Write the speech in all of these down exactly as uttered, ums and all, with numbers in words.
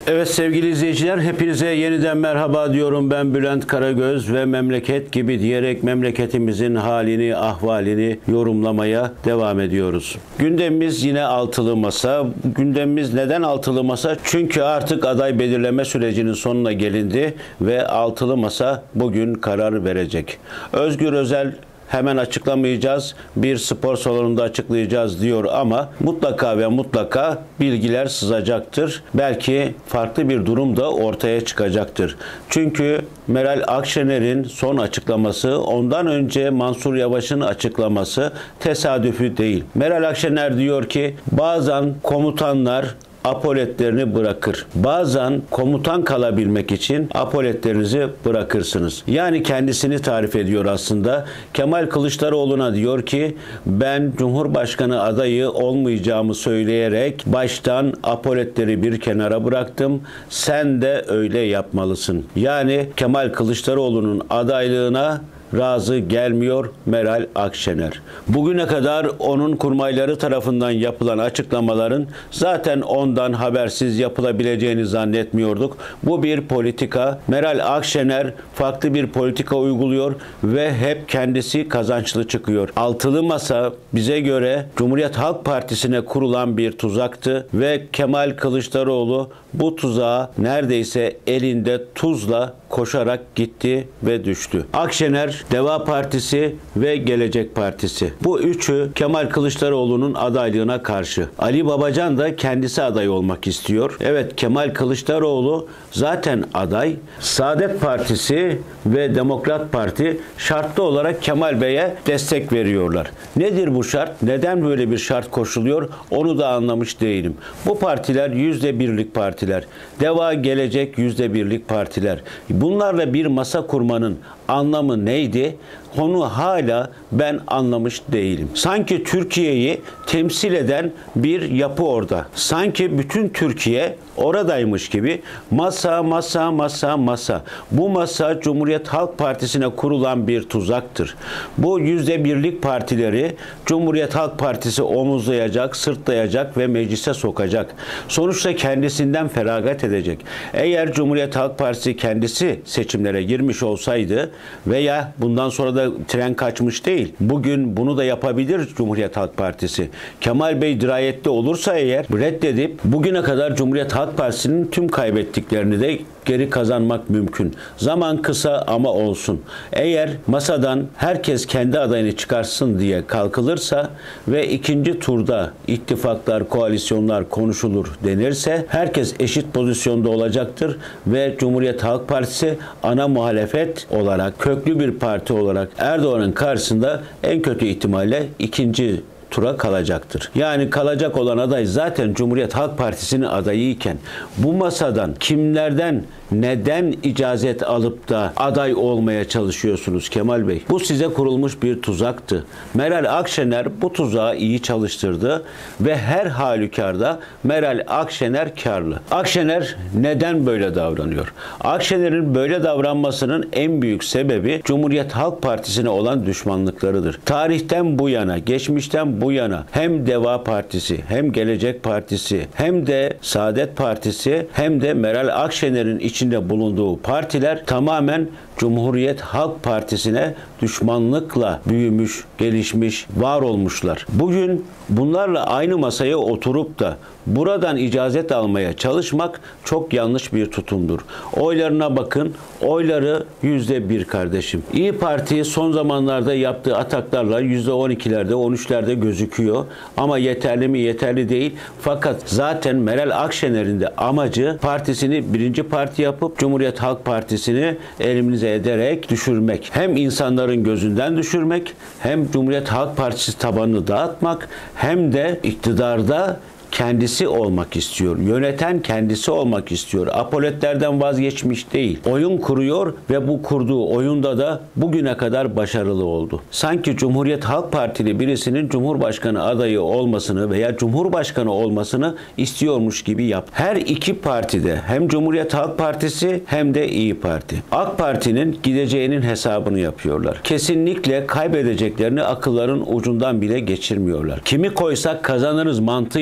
Evet sevgili izleyiciler, hepinize yeniden merhaba diyorum. Ben Bülent Karagöz ve memleket gibi diyerek memleketimizin halini, ahvalini yorumlamaya devam ediyoruz. Gündemimiz yine altılı masa. Gündemimiz neden altılı masa? Çünkü artık aday belirleme sürecinin sonuna gelindi ve altılı masa bugün karar verecek. Özgür Özel hemen açıklamayacağız, bir spor salonunda açıklayacağız diyor ama mutlaka ve mutlaka bilgiler sızacaktır. Belki farklı bir durum da ortaya çıkacaktır. Çünkü Meral Akşener'in son açıklaması, ondan önce Mansur Yavaş'ın açıklaması tesadüfi değil. Meral Akşener diyor ki bazen komutanlar apoletlerini bırakır. Bazen komutan kalabilmek için apoletlerinizi bırakırsınız. Yani kendisini tarif ediyor aslında. Kemal Kılıçdaroğlu'na diyor ki ben Cumhurbaşkanı adayı olmayacağımı söyleyerek baştan apoletleri bir kenara bıraktım. Sen de öyle yapmalısın. Yani Kemal Kılıçdaroğlu'nun adaylığına razı gelmiyor Meral Akşener. Bugüne kadar onun kurmayları tarafından yapılan açıklamaların zaten ondan habersiz yapılabileceğini zannetmiyorduk. Bu bir politika. Meral Akşener farklı bir politika uyguluyor ve hep kendisi kazançlı çıkıyor. Altılı masa bize göre Cumhuriyet Halk Partisi'ne kurulan bir tuzaktı ve Kemal Kılıçdaroğlu bu tuzağa neredeyse elinde tuzla koşarak gitti ve düştü. Akşener, Deva Partisi ve Gelecek Partisi. Bu üçü Kemal Kılıçdaroğlu'nun adaylığına karşı. Ali Babacan da kendisi aday olmak istiyor. Evet, Kemal Kılıçdaroğlu zaten aday. Saadet Partisi ve Demokrat Parti şartlı olarak Kemal Bey'e destek veriyorlar. Nedir bu şart? Neden böyle bir şart koşuluyor? Onu da anlamış değilim. Bu partiler yüzde birlik partiler. Deva, Gelecek yüzde birlik partiler. Bunlarla bir masa kurmanın anlamı neydi? Onu hala ben anlamış değilim. Sanki Türkiye'yi temsil eden bir yapı orada. Sanki bütün Türkiye oradaymış gibi masa, masa, masa, masa. Bu masa Cumhuriyet Halk Partisi'ne kurulan bir tuzaktır. Bu yüzde birlik partileri Cumhuriyet Halk Partisi omuzlayacak, sırtlayacak ve meclise sokacak. Sonuçta kendisinden feragat edecek. Eğer Cumhuriyet Halk Partisi kendisi seçimlere girmiş olsaydı veya bundan sonra da tren kaçmış değil. Bugün bunu da yapabilir Cumhuriyet Halk Partisi. Kemal Bey dirayetli olursa eğer reddedip bugüne kadar Cumhuriyet Halk Partisi'nin tüm kaybettiklerini de geri kazanmak mümkün. Zaman kısa ama olsun. Eğer masadan herkes kendi adayını çıkarsın diye kalkılırsa ve ikinci turda ittifaklar, koalisyonlar konuşulur denirse herkes eşit pozisyonda olacaktır ve Cumhuriyet Halk Partisi ana muhalefet olarak, köklü bir parti olarak Erdoğan'ın karşısında en kötü ihtimalle ikinci tura kalacaktır. Yani kalacak olan aday zaten Cumhuriyet Halk Partisi'nin adayı iken bu masadan kimlerden neden icazet alıp da aday olmaya çalışıyorsunuz Kemal Bey? Bu size kurulmuş bir tuzaktı. Meral Akşener bu tuzağı iyi çalıştırdı ve her halükarda Meral Akşener karlı. Akşener neden böyle davranıyor? Akşener'in böyle davranmasının en büyük sebebi Cumhuriyet Halk Partisi'ne olan düşmanlıklarıdır. Tarihten bu yana, geçmişten bu yana hem Deva Partisi, hem Gelecek Partisi, hem de Saadet Partisi, hem de Meral Akşener'in içinde bulunduğu partiler tamamen Cumhuriyet Halk Partisi'ne düşmanlıkla büyümüş, gelişmiş, var olmuşlar. Bugün bunlarla aynı masaya oturup da buradan icazet almaya çalışmak çok yanlış bir tutumdur. Oylarına bakın, oyları yüzde bir kardeşim. İyi Parti son zamanlarda yaptığı ataklarla yüzde on ikilerde, on üçlerde gözüküyor. Ama yeterli mi? Yeterli değil. Fakat zaten Meral Akşener'in de amacı partisini birinci parti yapıp Cumhuriyet Halk Partisi'ni eliminize ederek düşürmek. Hem insanların gözünden düşürmek, hem Cumhuriyet Halk Partisi tabanını dağıtmak, hem de iktidarda kendisi olmak istiyor. Yöneten kendisi olmak istiyor. Apoletlerden vazgeçmiş değil. Oyun kuruyor ve bu kurduğu oyunda da bugüne kadar başarılı oldu. Sanki Cumhuriyet Halk Partili birisinin Cumhurbaşkanı adayı olmasını veya Cumhurbaşkanı olmasını istiyormuş gibi yap. Her iki partide hem Cumhuriyet Halk Partisi hem de İyi Parti. AK Parti'nin gideceğinin hesabını yapıyorlar. Kesinlikle kaybedeceklerini akılların ucundan bile geçirmiyorlar. Kimi koysak kazanırız mantığıyla hareket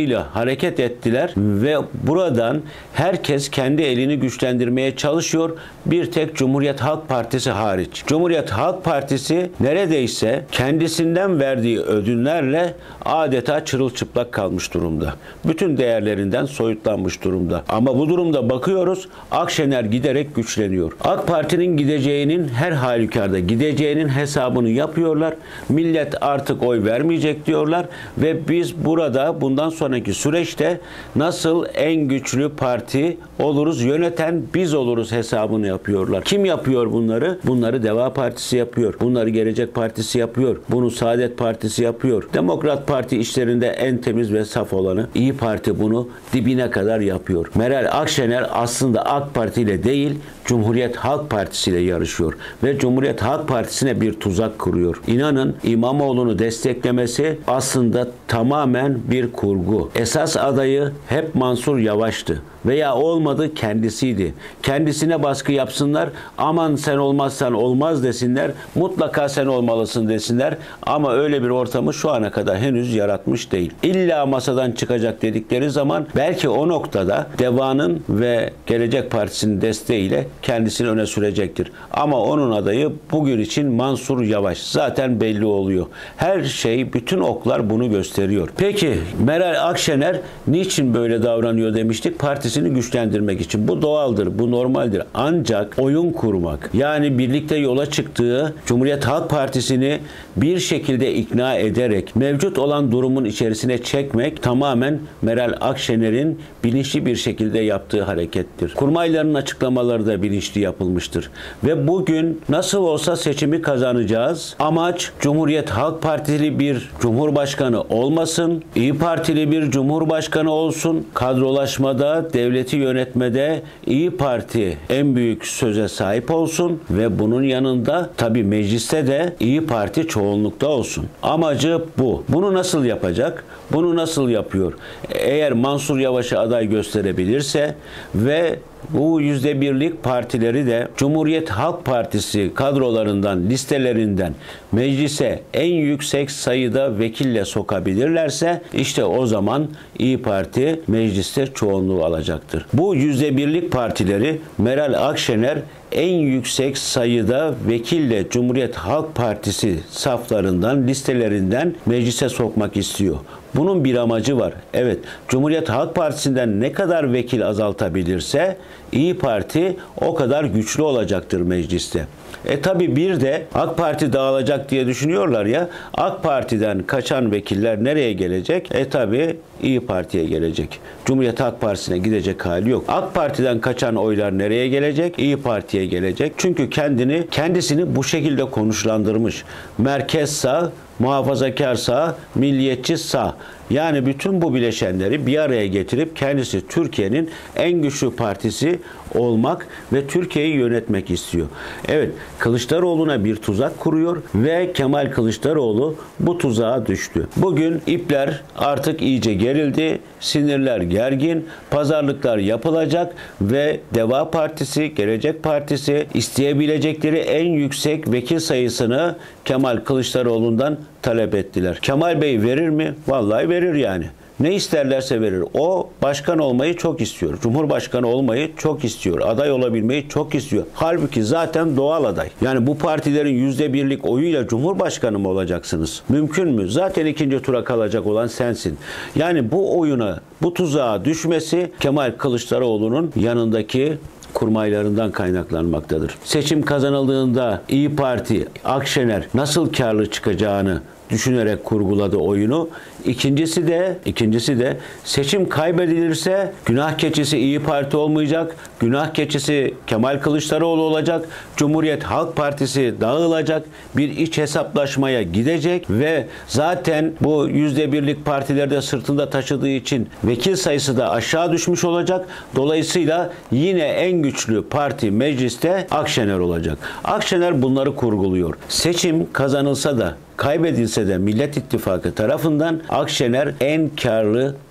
hareket ettiler ve buradan herkes kendi elini güçlendirmeye çalışıyor. Bir tek Cumhuriyet Halk Partisi hariç. Cumhuriyet Halk Partisi neredeyse kendisinden verdiği ödünlerle adeta çırılçıplak kalmış durumda. Bütün değerlerinden soyutlanmış durumda. Ama bu durumda bakıyoruz, Akşener giderek güçleniyor. AK Parti'nin gideceğinin her halükarda gideceğinin hesabını yapıyorlar. Millet artık oy vermeyecek diyorlar ve biz burada bundan sonraki süreçte nasıl en güçlü parti oluruz, yöneten biz oluruz hesabını yapıyorlar. Kim yapıyor bunları? Bunları Deva Partisi yapıyor. Bunları Gelecek Partisi yapıyor. Bunu Saadet Partisi yapıyor. Demokrat Parti işlerinde en temiz ve saf olanı İyi Parti bunu dibine kadar yapıyor. Meral Akşener aslında AK Parti ile değil, Cumhuriyet Halk Partisi ile yarışıyor ve Cumhuriyet Halk Partisi'ne bir tuzak kuruyor. İnanın İmamoğlu'nu desteklemesi aslında tamamen bir kurgu. Esas adayı hep Mansur Yavaş'tı veya olmadı kendisiydi. Kendisine baskı yapsınlar, aman sen olmazsan olmaz desinler, mutlaka sen olmalısın desinler ama öyle bir ortamı şu ana kadar henüz yaratmış değil. İlla masadan çıkacak dedikleri zaman belki o noktada Deva'nın ve Gelecek Partisi'nin desteğiyle kendisini öne sürecektir. Ama onun adayı bugün için Mansur Yavaş. Zaten belli oluyor. Her şey, bütün oklar bunu gösteriyor. Peki Meral Akşener niçin böyle davranıyor demiştik? Partisini güçlendirmek için. Bu doğaldır, bu normaldir. Ancak oyun kurmak, yani birlikte yola çıktığı Cumhuriyet Halk Partisi'ni bir şekilde ikna ederek mevcut olan durumun içerisine çekmek tamamen Meral Akşener'in bilinçli bir şekilde yaptığı harekettir. Kurmayların açıklamaları da bilinçli yapılmıştır. Ve bugün nasıl olsa seçimi kazanacağız. Amaç Cumhuriyet Halk Partili bir Cumhurbaşkanı olmasın, İyi Partili bir Cumhurbaşkanı olsun. Kadrolaşmada, devleti yönetmede İyi Parti en büyük söze sahip olsun ve bunun yanında tabii mecliste de İyi Parti çoğunlukta olsun. Amacı bu. Bunu nasıl yapacak? Bunu nasıl yapıyor? Eğer Mansur Yavaş'ı aday gösterebilirse ve bu yüzde birlik partileri de Cumhuriyet Halk Partisi kadrolarından, listelerinden meclise en yüksek sayıda vekille sokabilirlerse işte o zaman İyi Parti mecliste çoğunluğu alacaktır. Bu yüzde birlik partileri Meral Akşener en yüksek sayıda vekille Cumhuriyet Halk Partisi saflarından, listelerinden meclise sokmak istiyor. Bunun bir amacı var. Evet, Cumhuriyet Halk Partisi'nden ne kadar vekil azaltabilirse İyi Parti o kadar güçlü olacaktır mecliste. E tabi bir de AK Parti dağılacak diye düşünüyorlar ya, AK Parti'den kaçan vekiller nereye gelecek? E tabi İyi Parti'ye gelecek. Cumhuriyet Halk Partisi'ne gidecek hali yok. AK Parti'den kaçan oylar nereye gelecek? İyi Parti'ye gelecek. Çünkü kendini kendisini bu şekilde konuşlandırmış. Merkez sağ, muhafazakar sağ, milliyetçi sağ. Yani bütün bu bileşenleri bir araya getirip kendisi Türkiye'nin en güçlü partisi olmak ve Türkiye'yi yönetmek istiyor. Evet, Kılıçdaroğlu'na bir tuzak kuruyor ve Kemal Kılıçdaroğlu bu tuzağa düştü. Bugün ipler artık iyice gerildi, sinirler gergin, pazarlıklar yapılacak ve Deva Partisi, Gelecek Partisi isteyebilecekleri en yüksek vekil sayısını Kemal Kılıçdaroğlu'ndan talep ettiler. Kemal Bey verir mi? Vallahi verir yani. Ne isterlerse verir. O başkan olmayı çok istiyor. Cumhurbaşkanı olmayı çok istiyor. Aday olabilmeyi çok istiyor. Halbuki zaten doğal aday. Yani bu partilerin yüzde birlik oyuyla Cumhurbaşkanı mı olacaksınız? Mümkün mü? Zaten ikinci tura kalacak olan sensin. Yani bu oyuna, bu tuzağa düşmesi Kemal Kılıçdaroğlu'nun yanındaki kurmaylarından kaynaklanmaktadır. Seçim kazanıldığında İyi Parti, Akşener nasıl karlı çıkacağını düşünerek kurguladı oyunu. İkincisi de ikincisi de seçim kaybedilirse günah keçisi İyi Parti olmayacak. Günah keçisi Kemal Kılıçdaroğlu olacak. Cumhuriyet Halk Partisi dağılacak. Bir iç hesaplaşmaya gidecek ve zaten bu yüzde birlik partilerde sırtında taşıdığı için vekil sayısı da aşağı düşmüş olacak. Dolayısıyla yine en güçlü parti mecliste Akşener olacak. Akşener bunları kurguluyor. Seçim kazanılsa da kaybedilse de Millet İttifakı tarafından Akşener en karlı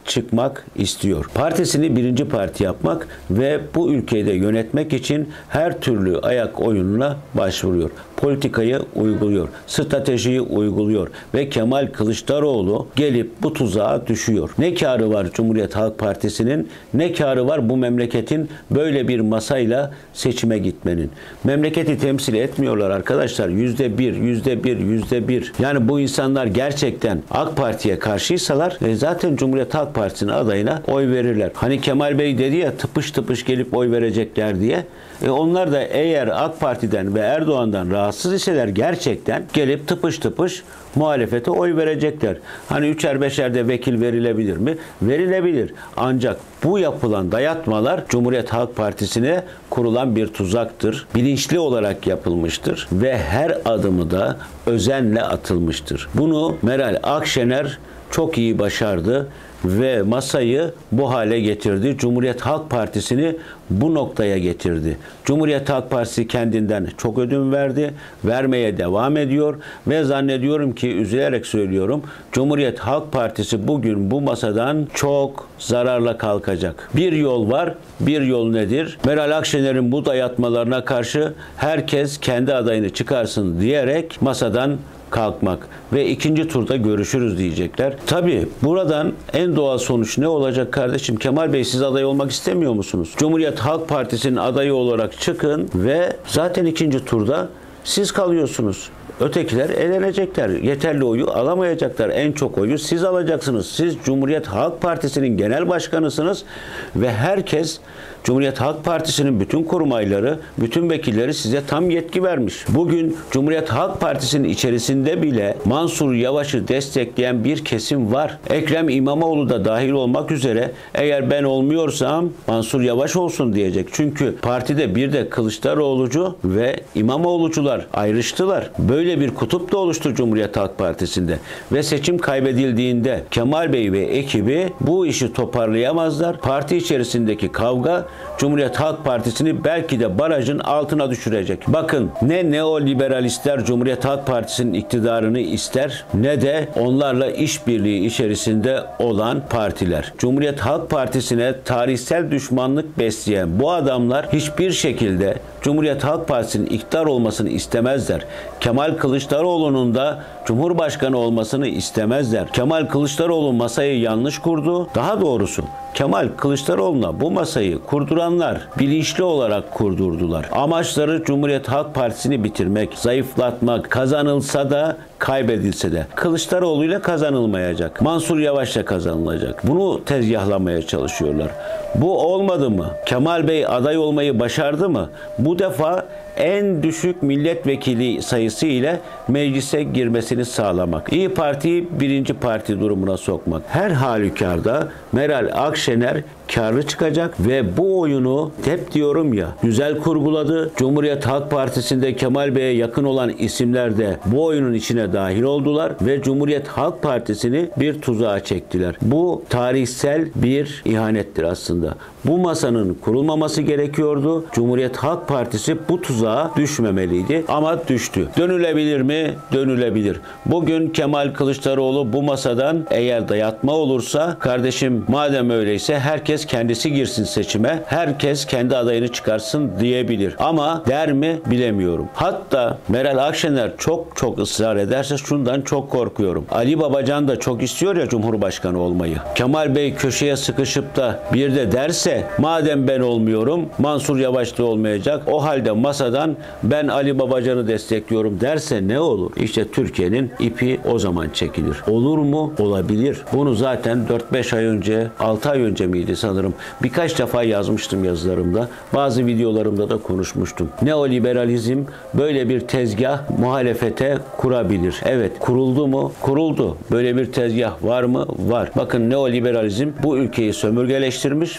çıkmak istiyor. Partisini birinci parti yapmak ve bu ülkeyi de yönetmek için her türlü ayak oyununa başvuruyor. Politikayı uyguluyor. Stratejiyi uyguluyor. Ve Kemal Kılıçdaroğlu gelip bu tuzağa düşüyor. Ne kârı var Cumhuriyet Halk Partisi'nin, ne kârı var bu memleketin böyle bir masayla seçime gitmenin. Memleketi temsil etmiyorlar arkadaşlar. Yüzde bir, yüzde bir, yüzde bir. Yani bu insanlar gerçekten AK Parti'ye karşıysalar e zaten Cumhuriyet Halk Partisi'nin adayına oy verirler. Hani Kemal Bey dedi ya tıpış tıpış gelip oy verecekler diye. E onlar da eğer AK Parti'den ve Erdoğan'dan rahatsız iseler gerçekten gelip tıpış tıpış muhalefete oy verecekler. Hani üçer beşer de vekil verilebilir mi? Verilebilir. Ancak bu yapılan dayatmalar Cumhuriyet Halk Partisi'ne kurulan bir tuzaktır. Bilinçli olarak yapılmıştır ve her adımı da özenle atılmıştır. Bunu Meral Akşener çok iyi başardı ve masayı bu hale getirdi. Cumhuriyet Halk Partisi'ni bu noktaya getirdi. Cumhuriyet Halk Partisi kendinden çok ödün verdi. Vermeye devam ediyor ve zannediyorum ki üzülerek söylüyorum. Cumhuriyet Halk Partisi bugün bu masadan çok zararla kalkacak. Bir yol var. Bir yol nedir? Meral Akşener'in bu dayatmalarına karşı herkes kendi adayını çıkarsın diyerek masadan kalkmak ve ikinci turda görüşürüz diyecekler. Tabii buradan en doğal sonuç ne olacak kardeşim? Kemal Bey siz aday olmak istemiyor musunuz? Cumhuriyet Halk Partisi'nin adayı olarak çıkın ve zaten ikinci turda siz kalıyorsunuz. Ötekiler elenecekler. Yeterli oyu alamayacaklar. En çok oyu siz alacaksınız. Siz Cumhuriyet Halk Partisi'nin genel başkanısınız ve herkes Cumhuriyet Halk Partisi'nin bütün kurmayları, bütün vekilleri size tam yetki vermiş. Bugün Cumhuriyet Halk Partisi'nin içerisinde bile Mansur Yavaş'ı destekleyen bir kesim var. Ekrem İmamoğlu da dahil olmak üzere eğer ben olmuyorsam Mansur Yavaş olsun diyecek. Çünkü partide bir de Kılıçdaroğlucu ve İmamoğlucular ayrıştılar. Böyle bir kutup da oluştu Cumhuriyet Halk Partisi'nde. Ve seçim kaybedildiğinde Kemal Bey ve ekibi bu işi toparlayamazlar. Parti içerisindeki kavga Cumhuriyet Halk Partisi'ni belki de barajın altına düşürecek. Bakın ne neoliberalistler Cumhuriyet Halk Partisi'nin iktidarını ister ne de onlarla işbirliği içerisinde olan partiler. Cumhuriyet Halk Partisi'ne tarihsel düşmanlık besleyen bu adamlar hiçbir şekilde Cumhuriyet Halk Partisi'nin iktidar olmasını istemezler. Kemal Kılıçdaroğlu'nun da Cumhurbaşkanı olmasını istemezler. Kemal Kılıçdaroğlu masayı yanlış kurdu. Daha doğrusu Kemal Kılıçdaroğlu'na bu masayı kurduranlar bilinçli olarak kurdurdular. Amaçları Cumhuriyet Halk Partisi'ni bitirmek, zayıflatmak, kazanılsa da kaybedilse de. Kılıçdaroğlu ile kazanılmayacak. Mansur Yavaş'la kazanılacak. Bunu tezgahlamaya çalışıyorlar. Bu olmadı mı? Kemal Bey aday olmayı başardı mı? Bu defa en düşük milletvekili sayısı ile meclise girmesini sağlamak. İyi Parti'yi birinci parti durumuna sokmak. Her halükarda Meral Akşener karlı çıkacak ve bu oyunu hep diyorum ya güzel kurguladı. Cumhuriyet Halk Partisi'nde Kemal Bey'e yakın olan isimler de bu oyunun içine dahil oldular ve Cumhuriyet Halk Partisi'ni bir tuzağa çektiler. Bu tarihsel bir ihanettir aslında. Bu masanın kurulmaması gerekiyordu. Cumhuriyet Halk Partisi bu tuzağa düşmemeliydi ama düştü. Dönülebilir mi? Dönülebilir. Bugün Kemal Kılıçdaroğlu bu masadan eğer dayatma olursa kardeşim madem öyleyse herkes kendisi girsin seçime. Herkes kendi adayını çıkarsın diyebilir. Ama der mi bilemiyorum. Hatta Meral Akşener çok çok ısrar ederse şundan çok korkuyorum. Ali Babacan da çok istiyor ya Cumhurbaşkanı olmayı. Kemal Bey köşeye sıkışıp da bir de derse madem ben olmuyorum Mansur Yavaş da olmayacak. O halde masadan ben Ali Babacan'ı destekliyorum derse ne olur? İşte Türkiye'nin ipi o zaman çekilir. Olur mu? Olabilir. Bunu zaten dört beş ay önce, altı ay önce miydi sanırım? Birkaç defa yazmıştım yazılarımda. Bazı videolarımda da konuşmuştum. Neoliberalizm böyle bir tezgah muhalefete kurabilir. Evet, kuruldu mu? Kuruldu. Böyle bir tezgah var mı? Var. Bakın neoliberalizm bu ülkeyi sömürgeleştirmiş ve buna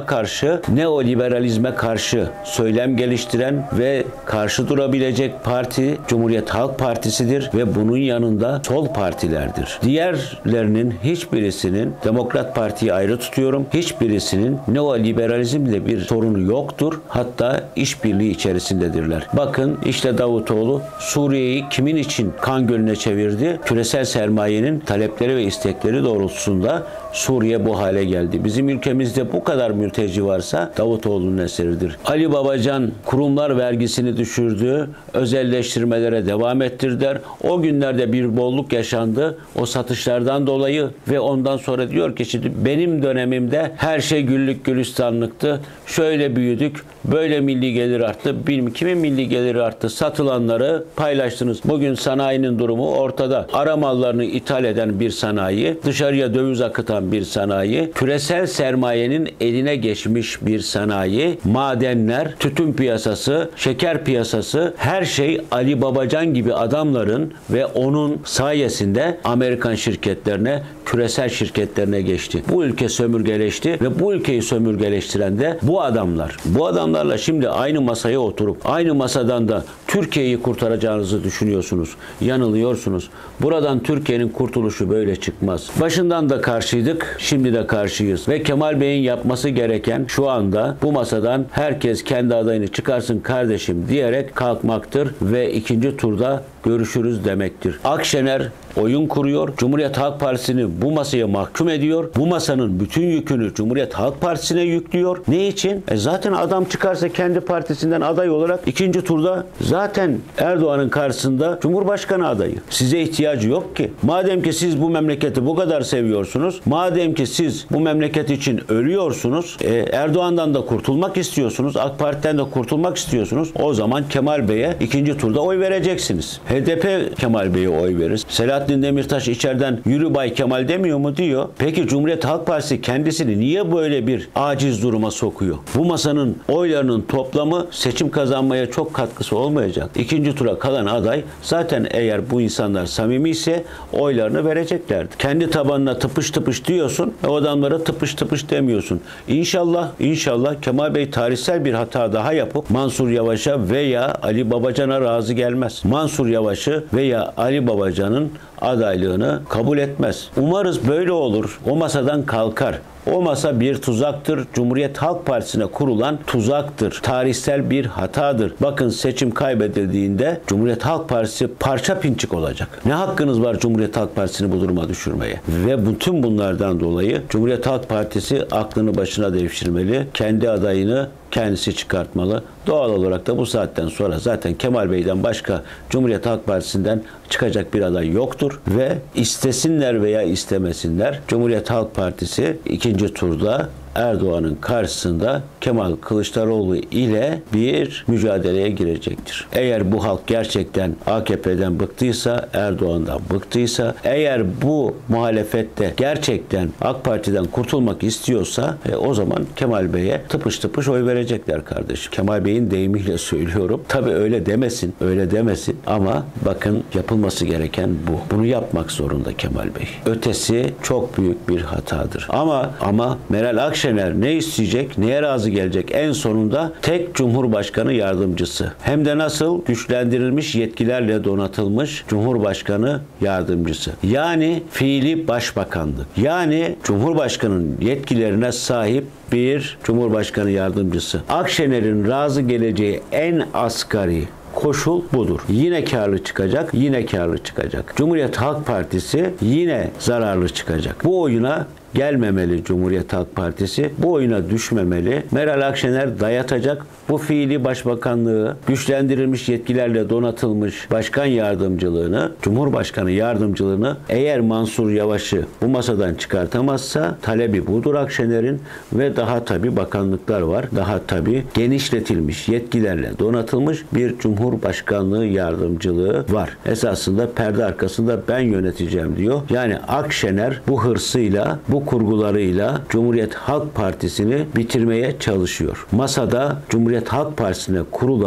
buna karşı neoliberalizme karşı söylem geliştiren ve karşı durabilecek parti Cumhuriyet Halk Partisi'dir ve bunun yanında sol partilerdir. Diğerlerinin hiçbirisinin, Demokrat Parti'yi ayrı tutuyorum, hiçbirisinin neoliberalizmle bir sorunu yoktur. Hatta işbirliği içerisindedirler. Bakın işte Davutoğlu Suriye'yi kimin için kan gölüne çevirdi? Küresel sermayenin talepleri ve istekleri doğrultusunda Suriye bu hale geldi. Bizim ülkemizde bu kadar mülteci varsa Davutoğlu'nun eseridir. Ali Babacan kurumlar vergisini düşürdü, özelleştirmelere devam ettirdiler. O günlerde bir bolluk yaşandı o satışlardan dolayı ve ondan sonra diyor ki şimdi benim dönemimde her şey güllük gülistanlıktı. Şöyle büyüdük, böyle milli gelir arttı. Bilmiyorum kimin milli geliri arttı? Satılanları paylaştınız. Bugün sanayinin durumu ortada. Ara mallarını ithal eden bir sanayi, dışarıya döviz akıtan bir sanayi, küresel sermayenin eline geçmiş bir sanayi, madenler, tütün piyasası, şeker piyasası, her şey Ali Babacan gibi adamların ve onun sayesinde Amerikan şirketlerine, küresel şirketlerine geçti. Bu ülke sömürgeleşti ve bu ülkeyi sömürgeleştiren de bu adamlar. Bu adamlarla şimdi aynı masaya oturup aynı masadan da Türkiye'yi kurtaracağınızı düşünüyorsunuz. Yanılıyorsunuz. Buradan Türkiye'nin kurtuluşu böyle çıkmaz. Başından da karşıydık, şimdi de karşıyız. Ve Kemal Bey'in yapması gereken şu anda bu masadan herkes kendi adayını çıkarsın kardeşim diyerek kalkmaktır ve ikinci turda görüşürüz demektir. Akşener oyun kuruyor. Cumhuriyet Halk Partisi'ni bu masaya mahkum ediyor. Bu masanın bütün yükünü Cumhuriyet Halk Partisi'ne yüklüyor. Ne için? E zaten adam çıkarsa kendi partisinden aday olarak ikinci turda zaten Erdoğan'ın karşısında Cumhurbaşkanı adayı. Size ihtiyacı yok ki. Madem ki siz bu memleketi bu kadar seviyorsunuz, madem ki siz bu memleket için ölüyorsunuz, e, Erdoğan'dan da kurtulmak istiyorsunuz, AK Parti'den de kurtulmak istiyorsunuz, o zaman Kemal Bey'e ikinci turda oy vereceksiniz. H D P Kemal Bey'e oy verir. Selahattin Demirtaş içeriden yürü Bay Kemal demiyor mu diyor. Peki Cumhuriyet Halk Partisi kendisini niye böyle bir aciz duruma sokuyor? Bu masanın oylarının toplamı seçim kazanmaya çok katkısı olmayacak. İkinci tura kalan aday zaten eğer bu insanlar samimi ise oylarını vereceklerdi. Kendi tabanına tıpış tıpış diyorsun, o adamlara tıpış tıpış demiyorsun. İnşallah, inşallah Kemal Bey tarihsel bir hata daha yapıp Mansur Yavaş'a veya Ali Babacan'a razı gelmez. Mansur Yavaş'ı veya Ali Babacan'ın adaylığını kabul etmez. Umarız böyle olur. O masadan kalkar. O masa bir tuzaktır. Cumhuriyet Halk Partisi'ne kurulan tuzaktır. Tarihsel bir hatadır. Bakın seçim kaybedildiğinde Cumhuriyet Halk Partisi parça pinçik olacak. Ne hakkınız var Cumhuriyet Halk Partisi'ni bu duruma düşürmeye? Ve bütün bunlardan dolayı Cumhuriyet Halk Partisi aklını başına devşirmeli. Kendi adayını kendisi çıkartmalı. Doğal olarak da bu saatten sonra zaten Kemal Bey'den başka Cumhuriyet Halk Partisi'nden çıkacak bir aday yoktur ve istesinler veya istemesinler Cumhuriyet Halk Partisi ikinci turda Erdoğan'ın karşısında Kemal Kılıçdaroğlu ile bir mücadeleye girecektir. Eğer bu halk gerçekten A K P'den bıktıysa, Erdoğan'dan bıktıysa, eğer bu muhalefette gerçekten AK Parti'den kurtulmak istiyorsa e, o zaman Kemal Bey'e tıpış tıpış oy verecekler kardeşim. Kemal Bey'in deyimiyle söylüyorum. Tabii öyle demesin, öyle demesin ama bakın yapılması gereken bu. Bunu yapmak zorunda Kemal Bey. Ötesi çok büyük bir hatadır. Ama ama Meral Akşener ne isteyecek, neye razı gelecek? En sonunda tek Cumhurbaşkanı yardımcısı. Hem de nasıl? Güçlendirilmiş yetkilerle donatılmış Cumhurbaşkanı yardımcısı. Yani fiili başbakanlık. Yani Cumhurbaşkanının yetkilerine sahip bir Cumhurbaşkanı yardımcısı. Akşener'in razı geleceği en asgari koşul budur. Yine karlı çıkacak, yine karlı çıkacak. Cumhuriyet Halk Partisi yine zararlı çıkacak. Bu oyuna gelmemeli Cumhuriyet Halk Partisi. Bu oyuna düşmemeli. Meral Akşener dayatacak. Bu fiili başbakanlığı, güçlendirilmiş yetkilerle donatılmış başkan yardımcılığını, Cumhurbaşkanı yardımcılığını eğer Mansur Yavaş'ı bu masadan çıkartamazsa talebi budur Akşener'in ve daha tabi bakanlıklar var. Daha tabi genişletilmiş yetkilerle donatılmış bir Cumhurbaşkanlığı yardımcılığı var. Esasında perde arkasında ben yöneteceğim diyor. Yani Akşener bu hırsıyla, bu kurgularıyla Cumhuriyet Halk Partisi'ni bitirmeye çalışıyor. Masada Cumhuriyet Halk Partisi'ne kurulan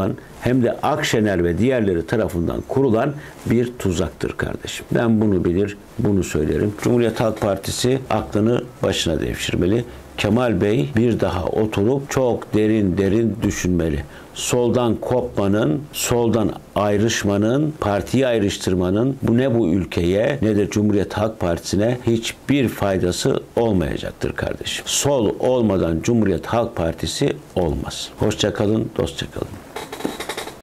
hem de Akşener ve diğerleri tarafından kurulan bir tuzaktır kardeşim. Ben bunu bilir, bunu söylerim. Cumhuriyet Halk Partisi aklını başına devşirmeli. Kemal Bey bir daha oturup çok derin derin düşünmeli. Soldan kopmanın, soldan ayrışmanın, partiyi ayrıştırmanın bu ne bu ülkeye ne de Cumhuriyet Halk Partisi'ne hiçbir faydası olmayacaktır kardeşim. Sol olmadan Cumhuriyet Halk Partisi olmaz. Hoşça kalın, dostça kalın.